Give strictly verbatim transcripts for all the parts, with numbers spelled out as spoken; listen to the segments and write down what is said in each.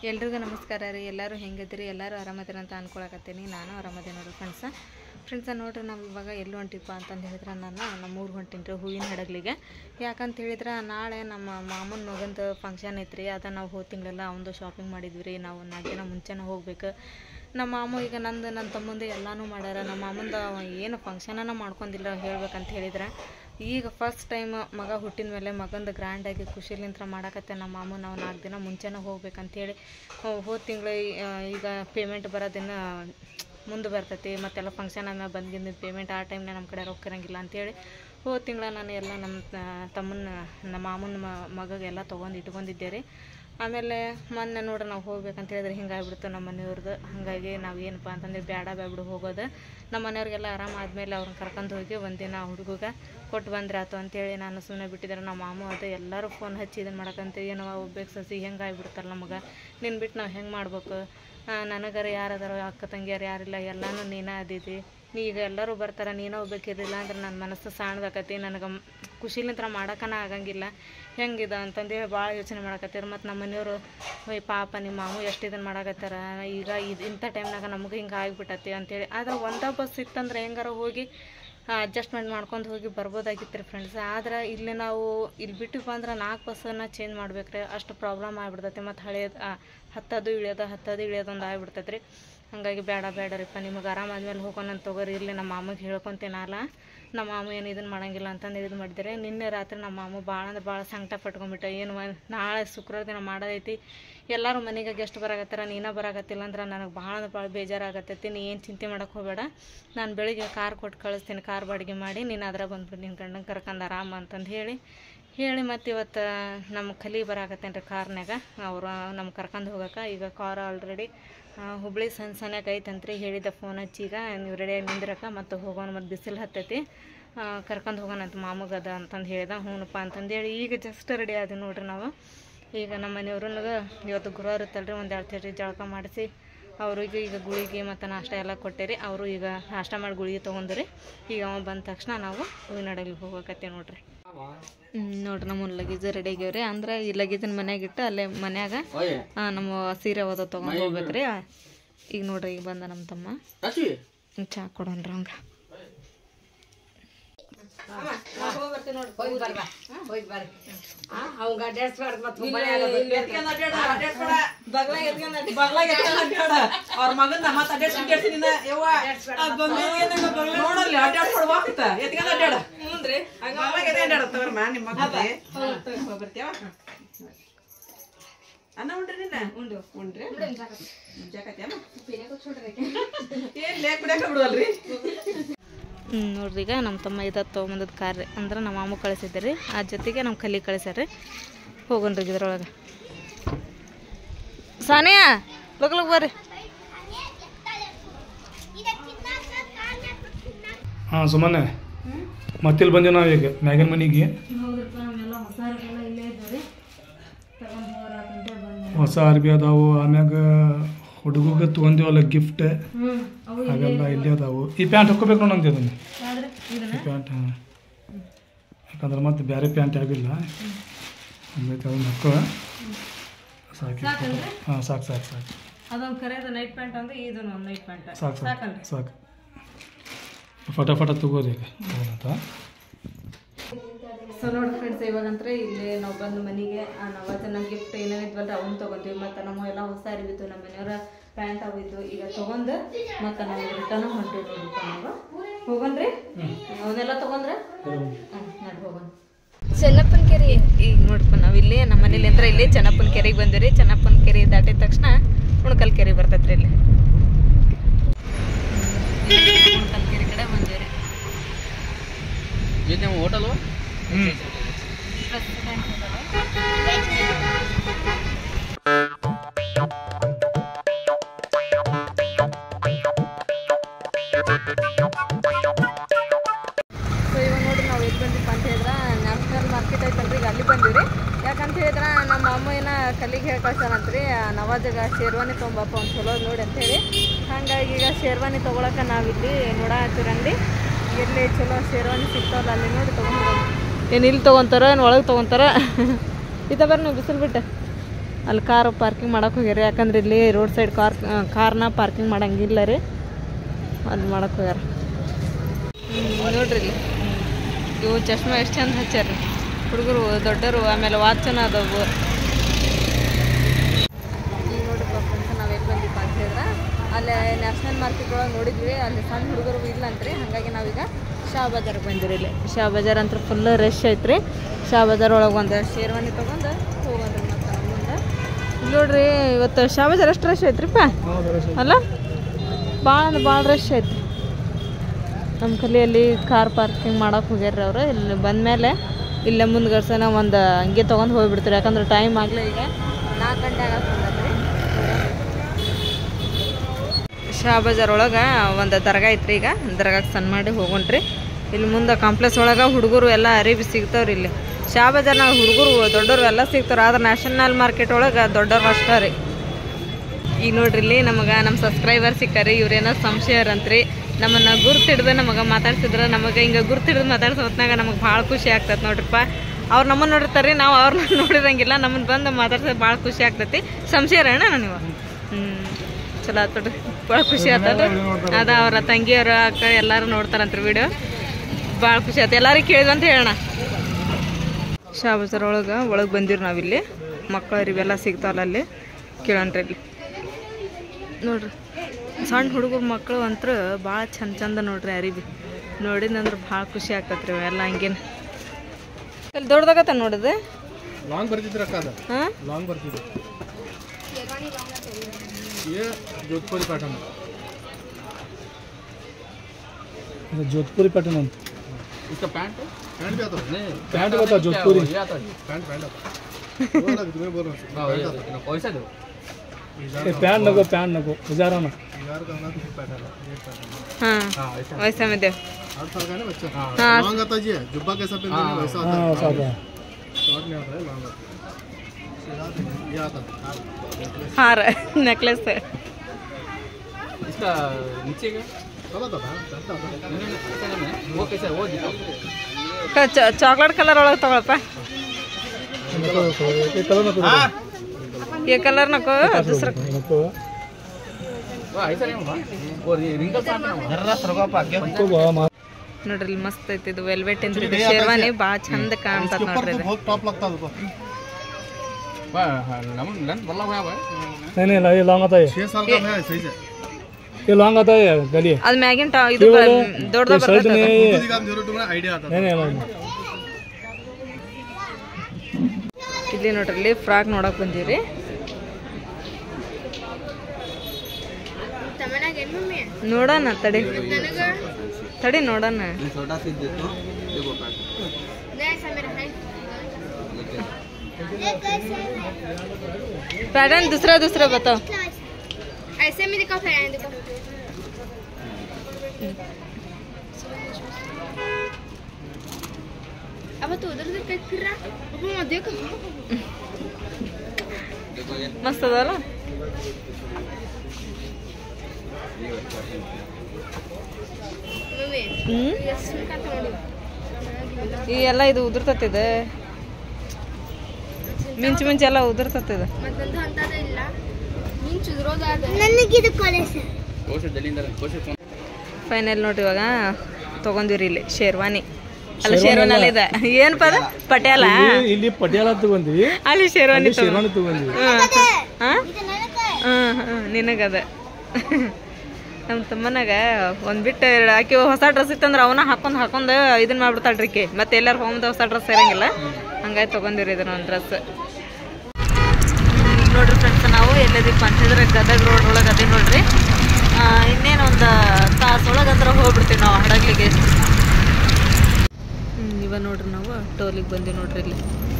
ಎಲ್ರಿಗೂ ನಮಸ್ಕಾರ ರೀ. ಎಲ್ಲರೂ ಹೆಂಗಿದ್ರಿ? ಎಲ್ಲರೂ ಆರಾಮದಿರ ಅಂತ ಅನ್ಕೊಳಕತ್ತೀನಿ. ನಾನು ಆರಾಮದೇ ನೋಡ್ರಿ ಫ್ರೆಂಡ್ಸ. ಫ್ರೆಂಡ್ಸ ನೋಡ್ರಿ, ನಾವು ಇವಾಗ ಎಲ್ಲಿ ಹೊಂಟಿಪ್ಪ ಅಂತಂದು ಹೇಳಿದ್ರೆ ನಾನು ನಮ್ಮ ಊರಿಗೆ ಹೊಂಟೀನಿ ರೀ, ಹೂವಿನ ಹಡಗಲಿಗೆ. ಯಾಕಂತ ಹೇಳಿದ್ರೆ ನಾಳೆ ನಮ್ಮ ಮಾಮನ ಮಗಂದು ಫಂಕ್ಷನ್ ಐತ್ರಿ. ಅದನ್ನು ನಾವು ಹೋದ ತಿಂಗಳೆಲ್ಲ ಅವನದು ಶಾಪಿಂಗ್ ಮಾಡಿದ್ವಿ ರೀ. ನಾವು ನಾಲ್ಕು ದಿನ ಮುಂಚೆನೇ ಹೋಗ್ಬೇಕು. ನಮ್ಮ ಮಾಮ ಈಗ ನಂದು ನನ್ನ ತಮ್ಮಂದು ಎಲ್ಲನೂ ಮಾಡ್ಯಾರ. ನಮ್ಮ ಮಾಮಂದು ಏನು ಫಂಕ್ಷನನ್ನು ಮಾಡ್ಕೊಂಡಿಲ್ಲ ಹೇಳ್ಬೇಕಂತ ಹೇಳಿದ್ರೆ, ಈಗ ಫಸ್ಟ್ ಟೈಮ್ ಮಗ ಹುಟ್ಟಿದ ಮೇಲೆ ಮಗಂದು ಗ್ರ್ಯಾಂಡಾಗಿ ಖುಷಿಲಿಂತ್ರ ಮಾಡಾಕತ್ತೆ ನಮ್ಮ ಮಾಮ. ನಾವು ನಾಲ್ಕು ದಿನ ಮುಂಚೆನೇ ಹೋಗ್ಬೇಕಂತೇಳಿ ಹೋದ ತಿಂಗಳು ಈಗ ಪೇಮೆಂಟ್ ಬರೋದಿನ್ನು ಮುಂದೆ ಬರ್ತೈತಿ. ಮತ್ತೆಲ್ಲ ಫಂಕ್ಷನ್ ಆದ್ಮೇಲೆ ಬಂದಿದ್ದು ಪೇಮೆಂಟ್ ಆ ಟೈಮ್ನ ನಮ್ಮ ಕಡೆ ರೊಕ್ಕ ಇರಂಗಿಲ್ಲ ಅಂತೇಳಿ ಹೋದ ತಿಂಗಳ ನಾನು ಎಲ್ಲ ನಮ್ಮ ತಮ್ಮನ ನಮ್ಮ ಮಾಮನ ಮಗಗೆಲ್ಲ ತೊಗೊಂಡು ಇಟ್ಕೊಂಡಿದ್ದೆ ರೀ. ಆಮೇಲೆ ಮೊನ್ನೆ ನೋಡ್ರಿ ನಾವು ಹೋಗ್ಬೇಕಂತ ಹೇಳಿದ್ರೆ ಹಿಂಗಾಗ್ಬಿಡ್ತು ನಮ್ಮ ಮನೆಯವ್ರದ್ದು. ಹಾಗಾಗಿ ನಾವು ಏನಪ್ಪ ಅಂತಂದ್ರೆ ಬೇಡ ಬೇಬಿಡು ಹೋಗೋದು. ನಮ್ಮ ಮನೆಯವ್ರಿಗೆಲ್ಲ ಆರಾಮ ಆದಮೇಲೆ ಅವ್ರನ್ನ ಕರ್ಕೊಂಡು ಹೋಗಿ ಒಂದಿನ ಹುಡುಗಗೆ ಕೊಟ್ಟು ಬಂದ್ರೆ ಆಯ್ತು ಅಂತೇಳಿ ನಾನು ಸುಮ್ಮನೆ ಬಿಟ್ಟಿದ್ದಾರೆ. ನಮ್ಮ ಮಾಮ ಅದು ಎಲ್ಲರೂ ಫೋನ್ ಹಚ್ಚಿ ಇದನ್ನು ಮಾಡಕ್ಕಂತ ಏನೋ ಒಬ್ಬೇಕು ಸಸಿ ಹೆಂಗಾಗ್ಬಿಡ್ತಾರಲ್ಲ ನಮಗೆ, ನಿನ್ನ ಬಿಟ್ಟು ನಾವು ಹೆಂಗೆ ಮಾಡ್ಬೇಕು? ನನಗರ ಯಾರದಾರೋ ಅಕ್ಕ ತಂಗಿಯರು ಯಾರಿಲ್ಲ, ಎಲ್ಲನೂ ನೀನೇ ಅದಿದ್ದಿ. ನೀ ಈಗ ಎಲ್ಲರೂ ಬರ್ತಾರೆ, ನೀನೇ ಹೋಗ್ಬೇಕಿರಲಿಲ್ಲ ಅಂದ್ರೆ ನನ್ನ ಮನಸ್ಸು ಸಣ್ಣದಾಕತಿ. ನನಗೆ ಖುಷಿಲಿಂತ್ರ ಮಾಡೋಕ್ಕನ ಆಗಂಗಿಲ್ಲ. ಹೆಂಗಿದೆ ಅಂತಂದೇಳಿ ಭಾಳ ಯೋಚನೆ ಮಾಡಕತ್ತೀರ. ಮತ್ತು ನಮ್ಮ ಮನೆಯವರು ಒಯ್ ಪಾಪ ನಿಮ್ಮ ಮಾವು ಎಷ್ಟು ಇದನ್ನು ಮಾಡಕತ್ತಾರ, ಈಗ ಇದು ಇಂಥ ಟೈಮ್ನಾಗ ನಮಗೆ ಹಿಂಗೆ ಆಗಿಬಿಟ್ಟತಿ ಅಂತೇಳಿ. ಆದ್ರೆ ಒಂದೇ ಬಸ್ ಇತ್ತಂದ್ರೆ ಹೆಂಗಾರ ಹೋಗಿ ಅಡ್ಜಸ್ಟ್ಮೆಂಟ್ ಮಾಡ್ಕೊಂಡು ಹೋಗಿ ಬರ್ಬೋದಾಗಿತ್ತು ರೀ ಫ್ರೆಂಡ್ಸ್. ಆದ್ರೆ ಇಲ್ಲಿ ನಾವು ಇಲ್ಲಿ ಬಿಟ್ಟು ಬಂದ್ರೆ ನಾಲ್ಕು ಬಸ್ಸನ್ನು ಚೇಂಜ್ ಮಾಡ್ಬೇಕು ರೀ. ಅಷ್ಟು ಪ್ರಾಬ್ಲಮ್ ಆಗಿಬಿಡ್ತೈತಿ. ಮತ್ತು ಹಳೆಯದು ಹತ್ತದು ಇಳಿಯೋದು ಹತ್ತದು ಇಳಿಯೋದೊಂದು ಆಗಿಬಿಡ್ತೈತೆ ರೀ. ಹಾಗಾಗಿ ಬೇಡ ಬೇಡ ರೀಪ್ಪ, ನಿಮಗೆ ಆರಾಮಾದ್ಮೇಲೆ ಹೋಗೋಣ ತೊಗೋರಿ, ಇರಲಿ ನಮ್ಮ ಮಾಮಗೆ ಹೇಳ್ಕೊತೇನಲ್ಲ. ನಮ್ಮ ಮಾಮ ಏನು ಇದನ್ನು ಮಾಡೋಂಗಿಲ್ಲ ಅಂತಂದು ಇದು ಮಾಡಿದರೆ. ನಿನ್ನೆ ರಾತ್ರಿ ನಮ್ಮ ಮಾಮ ಭಾಳ ಅಂದ್ರೆ ಭಾಳ ಸಂಕಟ ಪಟ್ಕೊಂಡ್ಬಿಟ್ಟ. ಏನು ನಾಳೆ ಶುಕ್ರವಾರ ದಿನ ಮಾಡೋದೈತಿ, ಎಲ್ಲರೂ ಮನೆಗೆ ಗೆಸ್ಟ್ ಬರಾಕತ್ತಾರ, ನೀನೇ ಬರಾಕತ್ತಿಲ್ಲ ಅಂದ್ರೆ ನನಗೆ ಭಾಳ ಅಂದ್ರೆ ಭಾಳ ಬೇಜಾರಾಗತ್ತೈತಿ. ನೀ ಏನು ಚಿಂತೆ ಮಾಡೋಕ್ಕೆ ಹೋಗಬೇಡ, ನಾನು ಬೆಳಿಗ್ಗೆ ಕಾರ್ ಕೊಟ್ಟು ಕಳಿಸ್ತೀನಿ, ಕಾರ್ ಬಾಡಿಗೆ ಮಾಡಿ ನೀನು ಅದ್ರಾಗ ಬಂದ್ಬಿಟ್ಟು ನಿನ್ನ ಗಂಡನ ಕರ್ಕೊಂಡು ಆರಾಮ ಅಂತಂದು ಹೇಳಿ ಹೇಳಿ ಮತ್ತು ಇವತ್ತು ನಮ್ಮ ಕಲಿ ಬರಾಕತ್ತೇನೆ ರೀ ಕಾರ್ನಾಗ. ಅವರು ನಮ್ಮ ಕರ್ಕೊಂಡು ಹೋಗೋಕೆ ಈಗ ಕಾರ್ ಆಲ್ರೆಡಿ ಹುಬ್ಳಿ ಸಣ್ಣ ಸಣ್ಣಗೆ ಐತಂತ್ರಿ. ಹೇಳಿದ್ದೆ ಫೋನ್ ಹಚ್ಚಿ, ಈಗ ನೀವು ರೆಡಿಯಾಗಿ ನಿಂದಿರಕ್ಕೆ ಮತ್ತು ಹೋಗೋಣ, ಮತ್ತು ಬಿಸಿಲು ಹತ್ತೈತಿ, ಕರ್ಕೊಂಡು ಹೋಗೋಣ ಅಂತ ಮಾಮಗದ ಅಂತಂದು ಹೇಳ್ದೆ. ಹ್ಞೂನಪ್ಪ ಅಂತಂದೇಳಿ ಈಗ ಜಸ್ಟ್ ರೆಡಿ ಆದ್ವಿ ನೋಡ್ರಿ ನಾವು. ಈಗ ನಮ್ಮ ಮನೆಯವ್ರನ್ನಾಗ ಇವತ್ತು ಗುರುವಾರ ಇತ್ತಲ್ರಿ, ಒಂದು ಎರಡು ತೇರಿ ಜಳಕ ಮಾಡಿಸಿ ಅವ್ರಿಗೆ ಈಗ ಗುಳಿಗೆ ಮತ್ತು ನಾಷ್ಟ ಎಲ್ಲ ಕೊಟ್ಟೇರಿ. ಅವರು ಈಗ ನಾಷ್ಟ ಮಾಡಿ ಗುಳಿಗೆ ತೊಗೊಂಡ್ರಿ. ಈಗ ಅವ ಬಂದ ತಕ್ಷಣ ನಾವು ಹೂವಿನ ಹಡಗಲಿಗೆ ಹೋಗಕತ್ತೇವೆ ನೋಡ್ರಿ. ಹ್ಞೂ ನೋಡ್ರಿ, ನಮ್ಮ ಲಗೇಜ್ ರೆಡಿ ಆಗ್ಯಾವ್ರಿ. ಅಂದ್ರೆ ಈ ಲಗೇಜನ್ನ ಮನ್ಯಾಗ ಇಟ್ಟು ಅಲ್ಲೇ ಮನ್ಯಾಗ ನಮ್ಮ ಸೀರೆ ಓದೋ ತೊಗೊಂಡು ಹೋಗ್ಬೇಕ್ರಿ. ಈಗ ನೋಡ್ರಿ, ಈಗ ಬಂದ ನಮ್ಮ ತಮ್ಮ ಚಾ ಕೊಡೋಣ್ರಿ ಅವಂಗ. ಅನ್ನ ಉಂಡ್ರಿ ನಿನ್ನ ಉಂಡು ಉಂಡ್ರಿ ಬಿಡುವಲ್ರಿ. ಹ್ಞೂ ನೋಡ್ರಿ, ಈಗ ನಮ್ಮ ತಮ್ಮ ಇದತ್ತು ತೊಗೊಂಬಂದದ್ದು ಕಾರ್ ರೀ. ಅಂದ್ರೆ ನಮ್ಮ ಮಾಮ ಕಳಿಸಿದ್ದೆ ರೀ, ಆ ಜೊತೆಗೆ ನಮ್ಮ ಕಲಿ ಕಳಿಸ್ಯಾರ ರೀ. ಹೋಗೋಣ್ರಿ ಇದ್ರೊಳಗೆ. ಸಾನಿಯಾ ಲಗ್ ಲಗ್ ಬರ್ರಿ. ಹಾಂ ಸುಮ್ಮನೆ ಮತ್ತಿಲ್ಲಿ ಬಂದೀವಿ ನಾವು ಈಗ ಮ್ಯಾಗಿನ ಮನೆಗೆ. ಹೊಸ ಅರ್ಬಿ ಅದಾವು, ಆಮ್ಯಾಗ ಹುಡುಗಗೆ ತೊಗೊಂಡಿವಲ್ಲ ಗಿಫ್ಟ್, ಅವೆಲ್ಲ ಇಲ್ಲೇ ಅದಾವು. ಈ ಪ್ಯಾಂಟ್ ಹಾಕೋಬೇಕು ನೋಡು ಅಂತೀವಿ ಅದನ್ನು, ಈ ಪ್ಯಾಂಟ್. ಹಾಂ, ಯಾಕಂದ್ರೆ ಮತ್ತೆ ಬೇರೆ ಪ್ಯಾಂಟ್ ಆಗಿಲ್ಲ, ಹಂಗೈತೆ ಅದನ್ನು ಹಾಕೋ ಸಾಕು. ಹಾಂ ಸಾಕು ಸಾಕು ಸಾಕು ಅದೊಂದು ಕರೆಯದ ನೈಟ್ ಪ್ಯಾಂಟ್ ಅಂದ್ರೆ ಇದೊಂದು ನೈಟ್ ಪ್ಯಾಂಟ್ ಸಾಕು ಸಾಕು ಸಾಕು. ಫಟಾಫಟ ತಗೋರಿ ಈಗ ಅಂತ. ಸೊ ನೋಡಿ ಫ್ರೆಂಡ್ಸ್, ಇವಾಗಂದ್ರೆ ಇಲ್ಲಿ ನಾವು ಬಂದು ಮನೆಗೆ ನಾವು ಅದನ್ನ ಗಿಫ್ಟ್ ಏನೇನಿದ್ವಲ್ಲ ಅವನ್ನ ತೊಗೊಂಡ್ವಿ. ಮತ್ತು ನಮ್ಮ ಎಲ್ಲ ಹೊಸ ಅರಿವಿತ್ತು, ನಮ್ಮ ಮನೆಯವರ ಪ್ಯಾಂಟ್ ಅವಿತ್ತು. ಈಗ ತೊಗೊಂಡು ಮತ್ತು ನಾವು ರಿಟರ್ನ್ ಹೊಂಟಿವಿ ನೋಡ್ಬೇಕು. ನಾವು ಹೋಗೋಣ್ರಿ, ಅವನ್ನೆಲ್ಲ ತೊಗೊಂಡ್ರೆ ಹ್ಞೂ ನೋಡಿ ಹೋಗೋಣ. ಚೆನ್ನಪ್ಪನ ಕೆರೆ ಈಗ ನೋಡ್ಕೊಂಡು ನಾವು ಇಲ್ಲಿ ನಮ್ಮ ಮನೇಲಿ ಅಂದ್ರೆ ಇಲ್ಲಿ ಚೆನ್ನಪ್ಪನ ಕೆರೆಗೆ ಬಂದಿರಿ. ಚೆನ್ನಪ್ಪನ ಕೆರೆ ದಾಟಿದ ತಕ್ಷಣ ಉಣಕಲ್ ಕೆರೆ ಬರ್ತೈತ್ರಿ. ಇಲ್ಲಿ ಉಣಕಲ್ ಕೆರೆ ಕಡೆ ಬಂದಿರಿ. ಏನು ಹೋಟೆಲ್ ಸೊ ಇವಾಗ ನೋಡ್ರಿ ನಾವು ಎಲ್ಲಿ ಬಂದಿಪ್ಪ ಅಂತ ಹೇಳಿದ್ರೆ ನ್ಯಾಷನಲ್ ಮಾರ್ಕೆಟ್ ಐತಲ್ರಿ, ಈಗ ಅಲ್ಲಿ ಬಂದಿವಿ ರೀ. ಯಾಕಂತ ಹೇಳಿದ್ರೆ ನಮ್ಮ ಅಮ್ಮ ಏನ ಕಲ್ಲಿಗೆ ಹೇಳಿ ಕಳ್ಸೋಣಂತ್ರಿ, ನವಾಜಗ ಶೇರ್ವಾನಿ ತೊಗೊಂಬಪ್ಪ ಒಂದು ಚಲೋ ನೋಡಿ ಅಂತೇಳಿ. ಹಾಗಾಗಿ ಈಗ ಶೇರ್ವಾನಿ ತೊಗೊಳಕ್ಕೆ ನಾವಿಲ್ಲಿ ನೋಡತ್ತೀರಂడి. ಎಲ್ಲಿ ಚಲೋ ಶೇರ್ವಾನಿ ಸಿಗ್ತಾವಲ್ಲ ಅಲ್ಲಿ ನೋಡಿ ತೊಗೊಂಡು. ಏನು ಇಲ್ಲಿ ತೊಗೊತಾರ ಏನು ಒಳಗೆ ತೊಗೊತಾರ? ಇದ ಬರ್ರಿ ನೀವು ಬಿಸಿಲು ಬಿಟ್ಟು ಅಲ್ಲಿ ಕಾರ್ ಪಾರ್ಕಿಂಗ್ ಮಾಡಕ್ಕೆ ಹೋಗ್ಯಾರ. ಯಾಕಂದ್ರೆ ಇಲ್ಲಿ ರೋಡ್ ಸೈಡ್ ಕಾರ್ ಕಾರ್ನ ಪಾರ್ಕಿಂಗ್ ಮಾಡಂಗಿಲ್ಲ ರೀ, ಅಲ್ಲಿ ಮಾಡಕ್ಕೆ ಹೋಗ್ಯಾರ. ನೋಡ್ರಿ ಇಲ್ಲಿ ಇವು ಚಶ್ಮಾ ಎಷ್ಟು ಚಂದ ಹಚ್ಚಾರ ಹುಡುಗರು ದೊಡ್ಡರು. ಆಮೇಲೆ ವಾಚನ ಅದಾವು. ಈಗ ನೋಡ್ರಿ ಫ್ರೆಂಡ್ಸ್ ನಾವು ಎಲ್ಲಿ ಬಂದಿಪ್ಪ ಅಂತ ಹೇಳಿದ್ರೆ ಅಲ್ಲಿ ನ್ಯಾಷನಲ್ ಮಾರ್ಕೆಟ್ ಒಳಗೆ ನೋಡಿದ್ವಿ, ಅಲ್ಲಿ ಸಣ್ಣ ಹುಡುಗರು ಇಲ್ಲ ಅಂತ್ರಿ. ಹಾಗಾಗಿ ನಾವೀಗ ಶಾ ಬಜಾರ್ಗೆ ಬಂದಿರಿ. ಇಲ್ಲಿ ಶಾ ಬಜಾರ್ ಅಂತ ಫುಲ್ ರಶ್ ಐತ್ರಿ. ಶಾ ಬಜಾರ್ ಒಳಗೆ ಒಂದು ಶೇರ್ವಾನಿ ತೊಗೊಂಡು ಹೋಗೋದ್ರಿ. ಮತ್ತು ಮುಂದೆ ಇಲ್ಲಿ ನೋಡ್ರಿ ಇವತ್ತು ಶಾ ಬಜಾರ್ ಎಷ್ಟು ರಶ್ ಐತ್ರಿಪ್ಪ ಅಲ್ಲ, ಭಾಳ ಅಂದ್ರೆ ಭಾಳ ರಶ್ ಐತ್ರಿ. ನಮ್ಮ ಕಲಿಯಲ್ಲಿ ಕಾರ್ ಪಾರ್ಕಿಂಗ್ ಮಾಡಕ್ಕೆ ಹೋಗ್ಯಾರ ಅವರು. ಇಲ್ಲಿ ಬಂದಮೇಲೆ ಇಲ್ಲೇ ಮುಂದ್ಗಡ್ಸನ ಒಂದು ಹಂಗೆ ತೊಗೊಂಡು ಹೋಗ್ಬಿಡ್ತೀರಿ. ಯಾಕಂದ್ರೆ ಟೈಮ್ ಆಗಲೇ ಈಗ ನಾಲ್ಕು ಗಂಟೆ ಆಗಕ್ಕೆ ಬಂದ್ರಿ. ಶಾ ಬಜಾರ್ ಒಳಗೆ ಒಂದು ದರ್ಗಾ ಐತ್ರಿ. ಈಗ ದರ್ಗಾಕ್ಕೆ ಸಣ್ಣ ಮಾಡಿ ಹೋಗೋಣ್ರಿ. ಇಲ್ಲಿ ಮುಂದೆ ಕಾಂಪ್ಲೆಕ್ಸ್ ಒಳಗೆ ಹುಡುಗರು ಎಲ್ಲ ಅರಿವಿ ಸಿಗ್ತಾವ್ರಿ. ಇಲ್ಲಿ ಶಾ ಬಜಾರ್ನಾಗ ಹುಡುಗರು ದೊಡ್ಡವರು ಎಲ್ಲ ಸಿಗ್ತಾವ್ರಿ. ಆದ್ರೆ ನ್ಯಾಷನಲ್ ಮಾರ್ಕೆಟ್ ಒಳಗೆ ದೊಡ್ಡವ್ರು ಅಷ್ಟೇ ರೀ. ಈಗ ನೋಡ್ರಿ ಇಲ್ಲಿ ನಮಗೆ ನಮ್ಮ ಸಬ್ಸ್ಕ್ರೈಬರ್ ಸಿಕ್ಕಾರಿ. ಇವ್ರೇನೋ ಸಂಶಯರಂತ್ರಿ. ನಮ್ಮನ್ನು ಗುರ್ತಿಡ್ದು ನಮಗೆ ಮಾತಾಡ್ಸಿದ್ರೆ ನಮಗೆ ಹಿಂಗೆ ಗುರ್ತಿಡ್ದು ಮಾತಾಡ್ಸೋ ಹೊತ್ನಾಗ ನಮಗೆ ಭಾಳ ಖುಷಿ ಆಗ್ತದೆ ನೋಡ್ರಿಪ್ಪ. ಅವ್ರು ನಮ್ಮನ್ನು ನೋಡಿರ್ತಾರೆ, ನಾವು ಅವ್ರನ್ನ ನೋಡಿರಂಗಿಲ್ಲ. ನಮ್ಮನ್ನು ಬಂದು ಮಾತಾಡ್ಸೋದು ಭಾಳ ಖುಷಿ ಆಗ್ತೈತಿ. ಸಂಶಯ ಅಣ್ಣ ನೀವು ಹ್ಞೂ ಚಲೋ ಆತ್ ನೋಡ್ರಿ, ಭಾಳ ಖುಷಿ ಆಗ್ತದೆ. ಅದ ಅವರ ತಂಗಿಯವ್ರ ಅಕ್ಕ ಎಲ್ಲರೂ ನೋಡ್ತಾರಂತ್ರಿ ವಿಡಿಯೋ. ಭಾಳ ಖುಷಿ ಆಯ್ತು. ಎಲ್ಲರಿಗೂ ಕೇಳಿದ್ವಿ ಅಂತ ಹೇಳೋಣ. ಶಾ ಬಜಾರ್ ಒಳಗೆ ಒಳಗೆ ಬಂದಿರಿ ನಾವಿಲ್ಲಿ. ಮಕ್ಕಳು ಇವೆಲ್ಲ ಸಿಗ್ತಾವಲ್ಲ ಅಲ್ಲಿ ಕೇಳೋಣ್ರಿ. ಇಲ್ಲಿ ನೋಡ್ರಿ ಸಣ್ಣ ಹುಡುಗರು ಮಕ್ಕಳು ಅಂತೂ ಭಾಳ ಚಂದ ಚಂದ ನೋಡ್ರಿ ಅರಿವಿ. ನೋಡಿದಂದ್ರೆ ಭಾಳ ಖುಷಿ ಆಗ್ತೈತೆ ರೀ ಎಲ್ಲ. ಹಂಗೇನು ಇಲ್ಲಿ ದೊಡ್ಡದಾಗತ್ತ ನೋಡಿದೆ ಲಾಂಗ್ ಬರ್ತಿದ್ರು ಅಕ್ಕ. ಅದು ಹಾಂ ಲಾಂಗ್ ಬರ್ತಿದ್ರು. जोधपुरी पैटर्न जोधपुरी पैटर्न ಅಂತ. इसका पैंट पैंट भी आता है? नहीं पैंट आता जोधपुरी ये आता है पैंट पैंट आता वो वाला तुम्हें बोल रहा हूं. हां ये पैसा दो ये पैंट नको पैंट नको हजारा ना यार का ना पैटर्न ये पैटर्न ಹಾಂ हां ऐसा ವಯಸ್ಸ में देव हर साल का ना बच्चा. हां लॉन्ग आता जी जुब्बा कैसा पहनते हैं वैसा आता है. हां वैसा आता है. शॉर्ट नहीं आता है, लॉन्ग आता है. ये आता है हार नेकलेस इसका नीचे का चला था चलता था. नहीं नहीं ऐसा नहीं है वो कैसा है वो दिखाओ ಚಾಕ್ಲೇಟ್ ಕಲರ್ ಒಳಗೆ ತಗೊಳಪ್ಪ. ये कलर नको. हां ये कलर नको दूसरा नको. वो ऐसा नहीं होगा वो रिंकल्स आते हैं जरा सरगा पाके हमको बहुत मार ನೋಡ್ರಿ ಇಲ್ಲಿ ಮಸ್ತ್ ಐತಿ. ಇದು ವೆಲ್ವೆಟ್ ಅಂತ ಇದು ಶೇರ್ವಾನಿ ಭಾಳ ಚಂದ ಕಾಣ್ತದ ನೋಡ್ರಿ. ಇದು बहुत टॉप लगता है. वाह नम लेंथ बल्ला हुआ है नहीं नहीं ये लॉन्ग आता है. छह साल का है सही से ये लॉन्ग आता है गली. ಅದು ಮ್ಯಾಗಿನ ಟಾ ಇದು ದೊಡ್ಡದ ಬರ್ತದೆ. ಐಡಿಯಾ आता नहीं नहीं ಇಲ್ಲಿ ನೋಡ್ರಿ ಇಲ್ಲಿ ಫ್ರಾಕ್ ನೋಡಕ್ ಬಂದೀವಿ. ನೋಡೋಣ ತಡಿ ತಡಿ ನೋಡೋಣ. छोटा सी देता हूं देखो पैंट पैटर्न दूसरा दूसरा बताओ. ऐसे में दिखाओ फिर दिखाओ. अब तो उधर से कट फिर रहा. अब देखो देखो ये ಮಸ್ತ್ ಅದಲ್ಲ. मम्मी ಹ್ಮ್ ये सुन का ನೋಡಿ. ಈ ಎಲ್ಲ ಇದು ಉದುರ್ತತ್ತಿದೆ. ಮಿಂಚು ಮಿಂಚು ಎಲ್ಲ ಉದುರ್ತತ್ತಿದೆ. ಮತ್ತೊಂದು ಅಂತದ ಇಲ್ಲ ಮಿಂಚು ಉದ್ರೋದಾದ. ನನಗೆ ಇದು ಕಾಲೇಜ್ ಕೋಶ ಜಲಿಂದರ ಕೋಶ ಫೈನಲ್ ನೋಡ್ರಿ ಇವಾಗ ತೊಗೊಂಡಿವ್ರಿ ಇಲ್ಲಿ ಶೇರ್ವಾನಿ. ಅಲ್ಲಿ ಶೇರ್ವಾನಿ ಅಲ್ಲ ಇದೆ ಏನು ಪದ ಪಟ್ಯಾಲ. ಇಲ್ಲಿ ಪಟಿಯಾಲ ತಗೊಂಡ್ವಿ, ಅಲ್ಲಿ ಶೇರ್ವಾನಿ ಶೇರ್ವಾನಿ ತಗೊಂಡ್ವಿ. ಹಾಂ ಹಾಂ ನಿನಗದ. ನಮ್ಮ ತಮ್ಮನಾಗ ಒಂದು ಬಿಟ್ಟು ಆಕೆ ಹೊಸ ಡ್ರೆಸ್ ಇತ್ತಂದ್ರೆ ಅವನ ಹಾಕೊಂಡು ಹಾಕೊಂಡು ಇದನ್ನ ಮಾಡ್ಬಿಡ್ತಾಳ್ರಿ ಆಕೆ. ಮತ್ತೆ ಎಲ್ಲಾರು ಹೋಗ್ದ ಹೊಸ ಡ್ರೆಸ್ ಇರಂಗಿಲ್ಲ, ಹಂಗಾಗಿ ತೊಗೊಂಡಿರಿ ಇದನ್ನ ಒಂದು ಡ್ರೆಸ್. ನೋಡ್ರಿ ಫ್ರೆಂಡ್ಸ್ ನಾವು ಎಲ್ಲದೀಪ ಅಂತಂದ್ರೆ ಗದಗ ರೋಡ್ ಒಳಗೆ ಅದೇ ನೋಡ್ರಿ. ಇನ್ನೇನು ಒಂದು ತಾಸು ಒಳಗೆ ಅಂದ್ರೆ ಹೋಗ್ಬಿಡ್ತೀವಿ ನಾವು ಹಡಗ್ಲಿಗೆ. ಇವ ನೋಡ್ರಿ ನಾವು ಟೋಲಿಗೆ ಬಂದೀವಿ ನೋಡ್ರಿ ಇಲ್ಲಿ.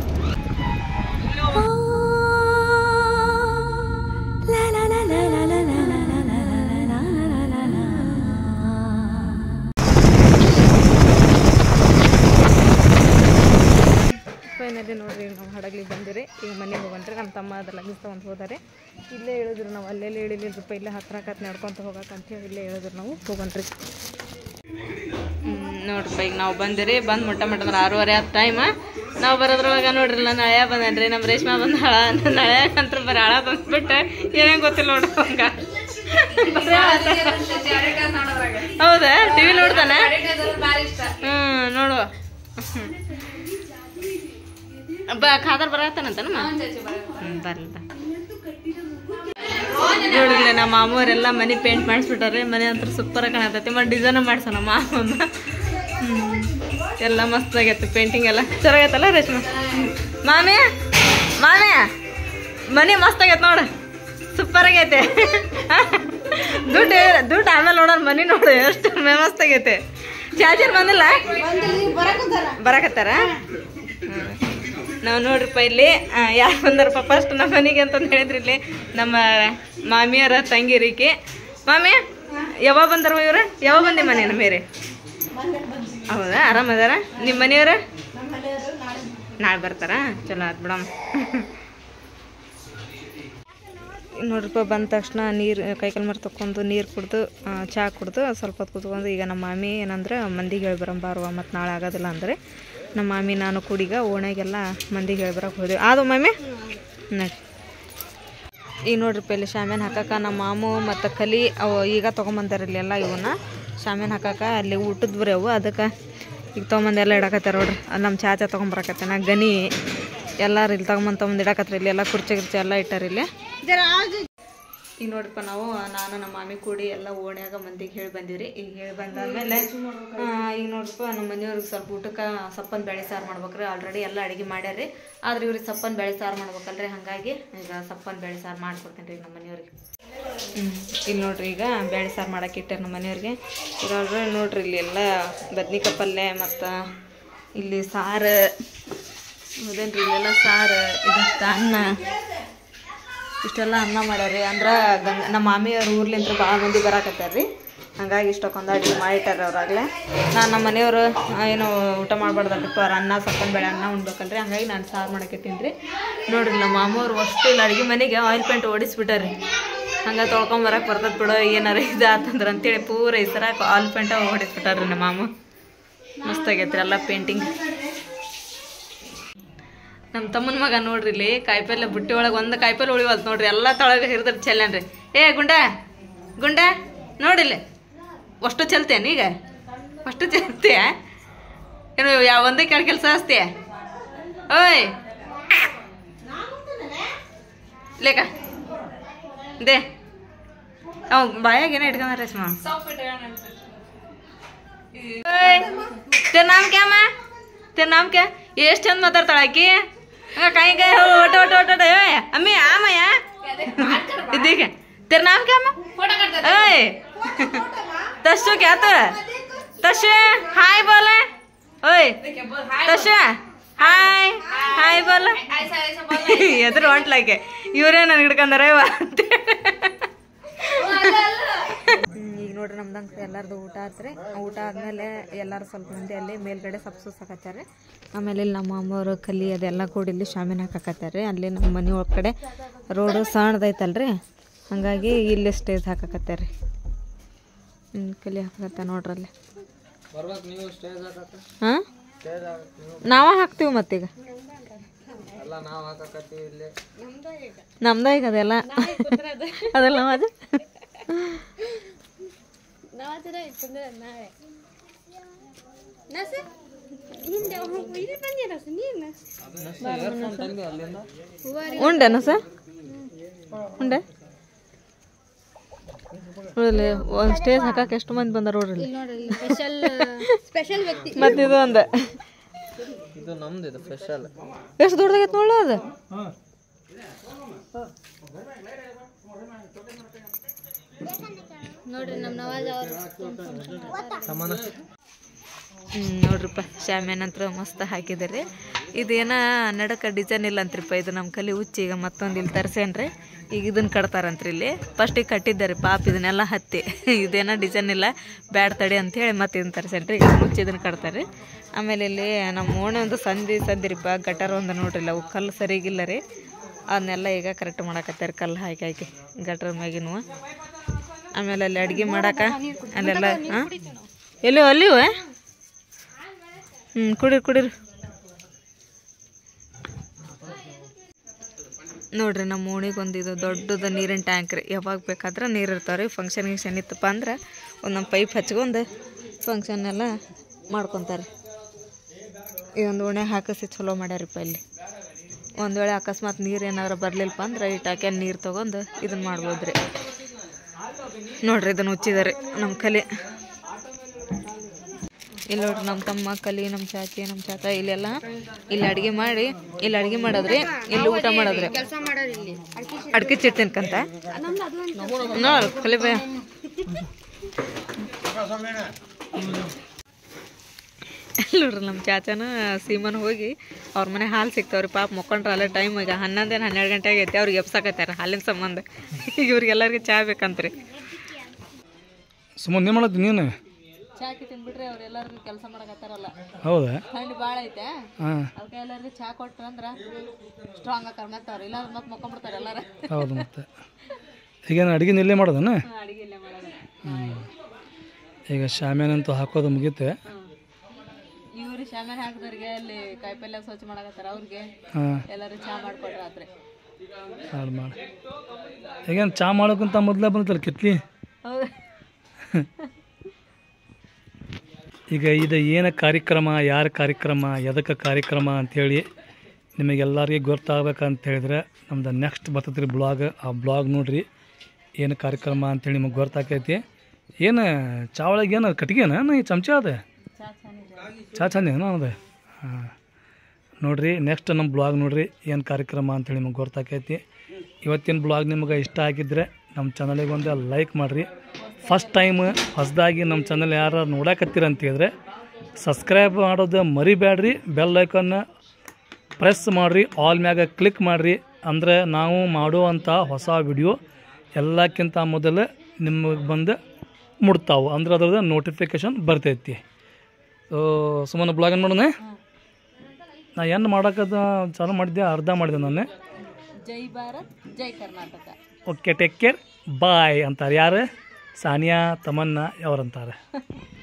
ಫೈನಲಿ ನೋಡ್ರಿ ನಾವು ಹಡಗ್ಲಿಗೆ ಬಂದಿರಿ. ಈಗ ಮನೆಗೆ ಹೋಗಣ್ರಿ. ನಮ್ಮ ತಮ್ಮ ಅದೆಲ್ಲ ಮಿಸ್ ತೊಗೊಂಡು ಹೋದಾರೆ. ಇಲ್ಲೇ ಹೇಳಿದ್ರು ನಾವು ಅಲ್ಲೆಲ್ಲಿ ಹೇಳಿಲಿಲ್ಲರಪ್ಪ, ಇಲ್ಲೇ ಹತ್ರ ಹತ್ತು ನಡ್ಕೊತ ಹೋಗಕ್ಕಂತೇಳಿ ಇಲ್ಲೇ ಹೇಳಿದ್ರು ನಾವು ಹೋಗಣ್ರಿ. ನೋಡ್ರಪ್ಪ ಈಗ ನಾವು ಬಂದಿರಿ. ಬಂದು ಮೊಟ್ಟ ಮೊಟ್ಟ ಅಂದ್ರೆ ಆರೂವರೆ ಆದ ಟೈಮ್. ನಾವು ಬರೋದ್ರೊಳಗೆ ನೋಡ್ರಿ ನಾನು ಹಳೆಯ ಬಂದನ್ರಿ ನಮ್ಮ ರೇಷ್ಮಾ ಬಂದಾಳ ನನ್ನ ಹಳೆಯಕಂತ್ರ ಬರೀ ಹಳ ಬಂದ್ಬಿಟ್ಟೆ ಏನೇನು ಗೊತ್ತಿಲ್ಲ ನೋಡ್ರಿ ಹಂಗ ಹೌದಾ ಟಿವಿ ನೋಡ್ತಾನೆ ಹ್ಮ್ ನೋಡುವ ಬ ಖಾದರ್ ಬರತ್ತಾನಂತ ಹ್ಮ್ ಬರ್ಲಿ ನೋಡಿಲ್ಲ ನಮ್ಮ ಮಾಮೂರೆಲ್ಲ ಮನೆ ಪೇಂಟ್ ಮಾಡಿಸ್ಬಿಟ್ಟಾರೆ ಮನೆ ಅಂತ ಸೂಪರ್ ಕಾಣತೈತಿ ಮತ್ತೆ ಡಿಸೈನ್ ಮಾಡ್ಸೋ ನಮ್ಮ ಮಾಮೂನ ಹ್ಮ್ ಎಲ್ಲ ಮಸ್ತ್ ಆಗೈತೆ ಪೇಂಟಿಂಗ್ ಎಲ್ಲ ಚೆನ್ನಾಗೈತಲ್ಲ ರೇಷ್ಮಾ ಮಾಮಿ ಮಾಮಿ ಮನೆ ಮಸ್ತ್ ಆಗೈತೆ ನೋಡು ಸೂಪರ್ ಆಗೈತೆ ದುಡ್ಡು ದುಡ್ಡು ಆಮೇಲೆ ನೋಡೋಣ ಮನೆ ನೋಡು ಎಷ್ಟು ಮಸ್ತ್ ಆಗೈತೆ ಚಾರ್ಜರ್ ಬಂದಿಲ್ಲ ಬರಕತ್ತಾರ ನಾವು ನೋಡ್ರಿಪ್ಪ ಇಲ್ಲಿ ಯಾರು ಬಂದಾರಪ್ಪ ಫಸ್ಟ್ ನಮ್ಮ ಮನೆಗೆ ಅಂತಂದು ಹೇಳಿದ್ರಿ ಇಲ್ಲಿ ನಮ್ಮ ಮಾಮಿಯರ ತಂಗಿರಿಕೆ ಮಾಮಿ ಯಾವಾಗ ಬಂದಾರ ಇವ್ರು ಯಾವಾಗ ಬಂದೆ ಮನೆ ನಮ್ಮ ಮೇರೆ ಹೌದಾ ಆರಾಮದಾರ ನಿಮ್ಮ ಮನೆಯವ್ರ ನಾಳೆ ಬರ್ತಾರ ಚಲೋ ಆಯ್ತು ಬಿಡಮ್ಮ ನೋಡ್ರಿಪ್ಪ ಬಂದ ತಕ್ಷಣ ನೀರು ಕೈಕಾಲು ಮರ ತಕ್ಕೊಂಡು ನೀರು ಕುಡ್ದು ಚಹಾ ಕುಡ್ದು ಸ್ವಲ್ಪ ಹೊತ್ತು ಕೂತ್ಕೊಂಡು ಈಗ ನಮ್ಮ ಮಾಮಿ ಏನಂದ್ರೆ ಮಂದಿಗೆ ಹೇಳಿ ಬರಂಬಾರುವ ಮತ್ತು ನಾಳೆ ಆಗೋದಿಲ್ಲ ಅಂದರೆ ನಮ್ಮ ಮಾಮಿ ನಾನು ಕುಡಿಗ ಓಣ್ಯಾಗೆಲ್ಲ ಮಂದಿಗೆ ಹೇಳಿ ಬರೋಕೆ ಹೋದೆವು ಅದು ಮಾಮಿ ನೋಡಿ ಈಗ ನೋಡ್ರಿಪ್ಪ ಇಲ್ಲಿ ಶಾಮ್ಯಾನ ಹಾಕಕ್ಕೆ ನಮ್ಮ ಮಾಮು ಮತ್ತು ಕಲಿ ಅವು ಈಗ ತೊಗೊಂಬಂದಾರ ಇಲ್ಲಿ ಎಲ್ಲ ಇವನ್ನ ಶಾಮ್ಯಾನ ಹಾಕಕ್ಕೆ ಅಲ್ಲಿ ಊಟದ ಬರೀ ಅವು ಅದಕ್ಕೆ ಈಗ ತೊಗೊಂಬಂದು ಎಲ್ಲ ಇಡಕತ್ತಾರ ನೋಡ್ರಿ ಅಲ್ಲಿ ನಮ್ಮ ಚಾಚಾ ತೊಗೊಂಬರಕತ್ತೆ ನಾ ಗನಿ ಎಲ್ಲರೂ ಇಲ್ಲಿ ತೊಗೊಂಬಂದು ತೊಗೊಂಬಂದು ಇಡಕತ್ರಿ ಇಲ್ಲಿ ಎಲ್ಲ ಕುರ್ಚಿ ಗಿರ್ಚಿ ಎಲ್ಲ ಇಟ್ಟಾರ ಇಲ್ಲಿ ಈಗ ನೋಡ್ರಿಪ್ಪ ನಾವು ನಾನು ನಮ್ಮ ಮಾಮಿ ಕೂಡಿ ಎಲ್ಲ ಓಣ್ಯಾಗ ಮಂದಿಗೆ ಹೇಳಿ ಬಂದಿವ್ರಿ ಈಗ ಹೇಳಿ ಬಂದಾದ್ಮೇಲೆ ಈಗ ನೋಡ್ರಿಪ್ಪ ನಮ್ಮ ಮನೆಯವ್ರಿಗೆ ಸ್ವಲ್ಪ ಊಟಕ್ಕೆ ಸಪ್ಪನ ಬೇಳೆ ಸಾರು ಮಾಡ್ಬೇಕ್ರಿ ಆಲ್ರೆಡಿ ಎಲ್ಲ ಅಡುಗೆ ಮಾಡ್ಯಾರ್ರಿ ಆದ್ರೆ ಇವ್ರಿಗೆ ಸಪ್ಪನ ಬೇಳೆ ಸಾರು ಮಾಡ್ಬೇಕಲ್ರಿ ಹಾಗಾಗಿ ಈಗ ಸಪ್ಪನ ಬೇಳೆ ಸಾರು ಮಾಡ್ಕೊಡ್ತೀನಿ ರೀ ನಮ್ಮ ಮನೆಯವ್ರಿಗೆ ಹ್ಞೂ ಇಲ್ಲಿ ನೋಡ್ರಿ ಈಗ ಬೇಳೆ ಸಾರು ಮಾಡಕ್ಕೆ ಇಟ್ಟಾರ ನಮ್ಮ ಮನೆಯವ್ರಿಗೆ ಈಗ ಆಲ್ರೆಡಿ ನೋಡ್ರಿ ಇಲ್ಲಿ ಎಲ್ಲ ಬದ್ನಿಕಾಯಿ ಪಲ್ಯ ಮತ್ತು ಇಲ್ಲಿ ಸಾರು ಅದೇನ್ರಿ ಇಲ್ಲೆಲ್ಲ ಸಾರು ಇದಕ್ಕೆ ಅನ್ನ ಇಷ್ಟೆಲ್ಲ ಅನ್ನ ಮಾಡ್ಯಾರಿ ಅಂದ್ರೆ ಗಂಗ ನಮ್ಮ ಮಾಮಿಯವ್ರ ಊರ್ಲಿಂತ್ರ ಭಾಳ ಮಂದಿ ಬರಾಕತ್ತಾರ್ರಿ ಹಂಗಾಗಿ ಇಷ್ಟಕ್ಕೊಂದು ಅಡುಗೆ ಮಾಡಿಟ್ಟಾರ ಅವ್ರಾಗಲೇ ನಾನು ನಮ್ಮ ಮನೆಯವರು ಏನು ಊಟ ಮಾಡ್ಬಾರ್ದಲ್ರಿಪ್ಪ ಅವ್ರು ಅನ್ನ ಸಪ್ಪನ ಬೇಳೆ ಅನ್ನ ಉಣ್ಬೇಕಲ್ರಿ ಹಂಗಾಗಿ ನಾನು ಸಾರು ಮಾಡಕತ್ತೀನಿ ರೀ ನೋಡಿರಿ ನಮ್ಮ ಮಾಮವ್ರು ಅಷ್ಟು ಇಲ್ಲ ಅಡುಗೆ ಮನೆಗೆ ಆಯಿಲ್ ಪೇಂಟ್ ಓಡಿಸ್ಬಿಟ್ಟಾರಿ ಹಂಗೆ ತೊಳ್ಕೊಂಬರಕ್ಕೆ ಬರ್ತದೆ ಬಿಡೋ ಏನಾರ ಇದು ಆತಂದ್ರೆ ಅಂತೇಳಿ ಪೂರ ಈ ಸರ ಆಯಿಲ್ ಪೇಂಟ ಓಡಿಸ್ಬಿಟ್ಟಾರ್ರಿ ನಮ್ಮ ಮಾಮ ಮಸ್ತಾಗೈತ್ರಿ ಎಲ್ಲ ಪೇಂಟಿಂಗ್ ನಮ್ಮ ತಮ್ಮನ ಮಗ ನೋಡ್ರಿ ಇಲ್ಲಿ ಕಾಯಿಪಲ್ಲೆ ಬುಟ್ಟಿ ಒಳಗೆ ಒಂದು ಕಾಯಿಪಲ್ಲೆ ಉಳಿವಲ್ತು ನೋಡ್ರಿ ಎಲ್ಲ ತೊಳಗೆ ಹಿರಿದ್ರೆ ಚೆಲ್ಲನ್ರಿ ಏ ಗುಂಡ ಗುಂಡ ನೋಡಿಲ್ಲ ಅಷ್ಟು ಚೆಲ್ತೇನೆ ಈಗ ಅಷ್ಟು ಚೆಲ್ತೀಯ ಏನು ಯಾವ ಒಂದೇ ಕೆಳ ಕೆಲಸ ಹಚ್ತೀಯ ಓಯ್ ಲೇಕ ದೇ ಅವ್ ಬಾಯಾಗ ಏನೋ ಇಟ್ಕೊಂಡ ರೇಷ್ಮಾ तेरा नाम क्या माँ तेरा नाम क्या ये चंद मदर तड़ाकी कहीं गए हो ओटो ओटो ओटो अम्मी आ मैया देख तेरा नाम क्या माँ ओए तस्सु क्या तो तस्सु हाय बोले ओए तस्सु हाय हाय बोले ಎದುರು ಹೊಂಟ್ಲಾಕೆ ಇವರೇ ನನ್ ಹಿಡ್ಕೊಂಡಾರೆ ಈಗ ನೋಡ್ರಿ ನಮ್ದಂಕ್ರಿ ಎಲ್ಲಾರ್ದು ಊಟ ಆತ್ರಿ ಊಟ ಆದ್ಮೇಲೆ ಎಲ್ಲಾರು ಸ್ವಲ್ಪ ಮಂದಿ ಅಲ್ಲಿ ಮೇಲ್ಗಡೆ ಸಬ್ಸೂಸಾಕತ್ತಾರೆ ಆಮೇಲೆ ಇಲ್ಲಿ ನಮ್ಮ ಅಮ್ಮವರು ಕಲಿ ಅದೆಲ್ಲ ಕೂಡಿ ಇಲ್ಲಿ ಶಾಮಿನ ಹಾಕಾಕತ್ತಾರೆ ಅಲ್ಲಿ ನಮ್ಮ ಮನೆ ಒಳಗಡೆ ರೋಡು ಸಣ್ಣದೈತಲ್ರಿ ಹಾಗಾಗಿ ಇಲ್ಲಿ ಸ್ಟೇಜ್ ಹಾಕಾಕತ್ತಾರೆ ಹ್ಞೂ ಕಲಿ ಹಾಕತ್ತ ನೋಡ್ರಲ್ಲಿ ಹಾಂ ನಾವ ಹಾಕ್ತೀವಿ ಮತ್ತೀಗ ನಮ್ದ ಈಗ ಅದೆಲ್ಲ ಅದೆಲ್ಲ ಅದು ಉಂಡೆನ ಸರ್ ಉಂಡೆ ನೋಡ್ರಿ ಒಂದು ಸ್ಟೇಜ್ ಹಾಕಕ್ಕೆ ಎಷ್ಟು ಮಂದಿ ಬಂದಾರ ನೋಡ್ರಿ ಮತ್ತೆ ಇದು ಒಂದ ಇದು ನಮ್ದು ಇದು ಸ್ಪೆಷಲ್ ಎಷ್ಟು ದೊಡ್ಡದಾಗೈತೆ ನೋಡ ಅದು ನೋಡ್ರಿ ನಮ್ಮ ನವಾಜ್ ಅವರು ನೋಡ್ರಿಪ್ಪ ಶಾಮ್ಯಾನ ಅಂತ ಮಸ್ತ್ ಹಾಕಿದಾರೆ ಇದೇನ ನಡಕ ಡಿಸೈನ್ ಇಲ್ಲ ಅಂತ್ರಿಪ್ಪ ಇದು ನಮ್ಮ ಕಲಿ ಹುಚ್ಚಿ ಈಗ ಮತ್ತೊಂದು ಇಲ್ಲಿ ತರ್ಸೇನ್ರಿ ಈಗ ಇದನ್ನ ಕಟ್ತಾರಂತ್ರಿ ಇಲ್ಲಿ ಫಸ್ಟಿಗೆ ಕಟ್ಟಿದ್ದಾರೆ ಪಾಪ ಇದನ್ನೆಲ್ಲ ಹತ್ತಿ ಇದೇನ ಡಿಸೈನ್ ಇಲ್ಲ ಬ್ಯಾಡ್ ತಡಿ ಅಂಥೇಳಿ ಮತ್ತೆ ಇದನ್ನ ತರ್ಸೇನ್ರಿ ಇದನ್ನ ಹುಚ್ಚಿ ಇದನ್ನ ಕಟ್ತಾರೆ ಆಮೇಲೆ ಇಲ್ಲಿ ನಮ್ಮ ಓಣೆ ಒಂದು ಸಂದಿ ಸಂದಿರಿಪ್ಪ ಗಟರ್ ಒಂದು ನೋಡ್ರಿಲ್ಲ ಅವು ಕಲ್ಲು ಸರಿಗಿಲ್ಲ ರೀ ಅದನ್ನೆಲ್ಲ ಈಗ ಕರೆಕ್ಟ್ ಮಾಡಾಕತ್ತಾರೆ ಕಲ್ಲು ಹಾಕಿ ಹಾಕಿ ಗಟ್ರ ಮ್ಯಾಗಿನೂ ಆಮೇಲೆ ಅಲ್ಲಿ ಅಡುಗೆ ಮಾಡಾಕ ಅಲ್ಲೆಲ್ಲ ಹಾಂ ಎಲ್ಲೋ ಅಲ್ಲಿವ ಹ್ಞೂ ಕುಡೀರಿ ಕುಡೀರಿ ನೋಡ್ರಿ ನಮ್ಮ ಓಣಿಗೆ ಒಂದು ಇದು ದೊಡ್ಡದು ನೀರಿನ ಟ್ಯಾಂಕ್ ರೀ. ಯಾವಾಗ ಬೇಕಾದ್ರೆ ನೀರು ಇರ್ತಾವೆ ರೀ. ಫಂಕ್ಷನ್ ಗಿಂಕ್ಷನ್ ಇತ್ತಪ್ಪ ಅಂದ್ರೆ ಒಂದೊಂದು ಪೈಪ್ ಹಚ್ಕೊಂಡು ಫಂಕ್ಷನ್ ಎಲ್ಲ ಮಾಡ್ಕೊತಾರೆ. ಈ ಒಂದು ಓಣೆ ಹಾಕಿಸಿ ಚಲೋ ಮಾಡ್ಯಾರಿಪ್ಪ ಇಲ್ಲಿ. ಒಂದು ವೇಳೆ ಅಕಸ್ಮಾತ್ ನೀರು ಏನಾದ್ರು ಬರಲಿಲ್ಲಪ್ಪ ಅಂದ್ರೆ ಈ ಟ್ಯಾಕ್ಯಾನ ನೀರು ತೊಗೊಂಡು ಇದನ್ನು ಮಾಡ್ಬೋದು ರೀ. ನೋಡ್ರಿ ಇದನ್ನು ಹುಚ್ಚಿದಾರೆ ನಮ್ಮ ಕಲಿ. ಇಲ್ಲಿ ನೋಡ್ರಿ ನಮ್ಮ ತಮ್ಮ ಕಲಿ, ನಮ್ಮ ಚಾಚಿ, ನಮ್ಮ ಚಾಚ ಇಲ್ಲೆಲ್ಲ ಇಲ್ಲಿ ಅಡುಗೆ ಮಾಡಿ ಇಲ್ಲಿ ಅಡುಗೆ ಮಾಡೋದ್ರಿ, ಇಲ್ಲಿ ಊಟ ಮಾಡೋದ್ರಿ. ಅಡ್ಕೆ ಚಿಟ್ಟು ತಿನ್ಕಂತ ನೋಡ್ ಕಲಿ ಬೇ. ನೋಡ್ರಿ ನಮ್ಮ ಚಾಚನ ಸೀಮನ್ ಹೋಗಿ ಅವ್ರ ಮನೆ ಹಾಲು ಸಿಗ್ತಾವ್ರಿ. ಪಾಪ ಮಕ್ಕೊಂಡ್ರೆ ಅಲ್ಲೇ ಟೈಮ್ ಈಗ ಹನ್ನೊಂದೇನು ಹನ್ನೆರಡು ಗಂಟೆ ಆಗೈತೆ. ಅವ್ರಿಗೆ ಎಬ್ಸಾಕತ್ತಾರ ಹಾಲಿನ ಸಂಬಂಧ. ಇವ್ರಿಗೆಲ್ಲರಿಗೆ ಚಹಾ ಬೇಕಂತ್ರಿ. ಸುಮ್ಮನೆ ಏನು ಮಾಡತ್ತಿ ನೀನು? ಚಹಾ ತಿನ್ಬಿಟ್ರೆ ಅವ್ರು ಎಲ್ಲರಿಗೂ ಕೆಲಸ ಮಾಡಕತ್ತಾರಲ್ಲ. ಹೌದಾ? ಥಂಡಿ ಭಾಳ ಐತೆ. ಹಾಂ, ಅದಕ್ಕೆ ಎಲ್ಲರಿಗೂ ಚಹಾ ಕೊಟ್ರು ಅಂದ್ರೆ ಸ್ಟ್ರಾಂಗ್ ಆಕಾರ ಮತ್ತೆ ಅವ್ರು ಇಲ್ಲ ಮತ್ತೆ ಮಕ್ಕೊಂಡ್ಬಿಡ್ತಾರೆ ಎಲ್ಲಾರ. ಹೌದು. ಮತ್ತೆ ಈಗೇನು ಅಡುಗೆ ಇಲ್ಲೇ ಮಾಡೋದನ್ನ? ಅಡುಗೆ ಇಲ್ಲೇ ಮಾಡೋದು. ಹ್ಞೂ. ಈಗ ಶಾಮ್ಯಾನಂತೂ ಹಾಕೋದು ಮುಗೀತೆ. ಇವ್ರು ಶಾಮ್ಯಾನ ಹಾಕಿದವ್ರಿಗೆ ಅಲ್ಲಿ ಕಾಯಿಪಲ್ಯ ಸ್ವಚ್ಛ ಮಾಡಕತ್ತಾರ. ಅವ್ರಿಗೆ ಹಾಂ, ಎಲ್ಲರೂ ಚಹಾ ಮಾಡ್ಕೊಟ್ರೆ ರಾತ್ರಿ ಮಾಡಿ ಮಾಡಿ. ಈಗೇನು ಚಹಾ ಮಾಡೋಕ್ಕಂತ ಮೊದಲೇ ಬಂತಲ್ಲ ಕಿತ್ಲಿ. ಹೌದು. ಈಗ ಇದು ಏನು ಕಾರ್ಯಕ್ರಮ, ಯಾರ ಕಾರ್ಯಕ್ರಮ, ಎದಕ್ಕೆ ಕಾರ್ಯಕ್ರಮ ಅಂಥೇಳಿ ನಿಮಗೆಲ್ಲರಿಗೆ ಗೊತ್ತಾಗಬೇಕಂತ ಹೇಳಿದ್ರೆ ನಮ್ದು ನೆಕ್ಸ್ಟ್ ಬರ್ತೈತೆ ರೀ ಬ್ಲಾಗ್. ಆ ಬ್ಲಾಗ್ ನೋಡಿರಿ ಏನು ಕಾರ್ಯಕ್ರಮ ಅಂಥೇಳಿ ನಿಮಗೆ ಗೊತ್ತಾಕೈತಿ. ಏನು ಚಾ ಒಳಗೆ ಏನು ಕಟ್ಗೆನ ಈ ಚಮಚ ಅದ ಚಾ ಚಂದ ಏನೋ ಅದ. ಹಾಂ, ನೋಡಿರಿ ನೆಕ್ಸ್ಟ್ ನಮ್ಮ ಬ್ಲಾಗ್ ನೋಡಿರಿ ಏನು ಕಾರ್ಯಕ್ರಮ ಅಂಥೇಳಿ ನಿಮಗೆ ಗೊತ್ತಾಕೈತಿ. ಇವತ್ತಿನ ಬ್ಲಾಗ್ ನಿಮ್ಗೆ ಇಷ್ಟ ಆಗಿದ್ದರೆ ನಮ್ಮ ಚಾನಲಿಗೆ ಒಂದು ಲೈಕ್ ಮಾಡಿರಿ. ಫಸ್ಟ್ ಟೈಮ್ ಹೊಸದಾಗಿ ನಮ್ಮ ಚಾನಲ್ ಯಾರು ನೋಡಕತ್ತೀರ ಅಂತ ಹೇಳಿದ್ರೆ ಸಬ್ಸ್ಕ್ರೈಬ್ ಮಾಡೋದು ಮರಿಬೇಡ್ರಿ. ಬೆಲ್ ಐಕನ್ನ ಪ್ರೆಸ್ ಮಾಡಿರಿ, ಆಲ್ ಮ್ಯಾಗ ಕ್ಲಿಕ್ ಮಾಡಿರಿ. ಅಂದರೆ ನಾವು ಮಾಡುವಂಥ ಹೊಸ ವಿಡಿಯೋ ಎಲ್ಲಕ್ಕಿಂತ ಮೊದಲು ನಿಮಗೆ ಬಂದು ಮುಡ್ತಾವೆ. ಅಂದ್ರೆ ಅದ್ರದ್ದು ನೋಟಿಫಿಕೇಷನ್ ಬರ್ತೈತಿ. ಸೊ ಸುಮ್ಮನೆ ಬ್ಲಾಗ್ ನೋಡೋಣ. ನಾ ಏನು ಮಾಡೋಕ್ಕದ ಚಾಲು ಮಾಡಿದ್ದೆ, ಅರ್ಧ ಮಾಡಿದೆ ನಾನು. ಜೈ ಭಾರತ್ ಜೈ Karnataka. Okay, take care, bye ಅಂತಾರೆ. ಯಾರು? ಸಾನಿಯಾ ತಮನ್ನಾ ಅವರಂತಾರೆ.